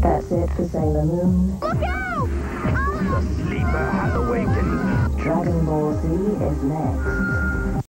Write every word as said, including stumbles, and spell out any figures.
That's it for Sailor Moon. Look out! The sleeper has awakened. Dragon Ball Z is next.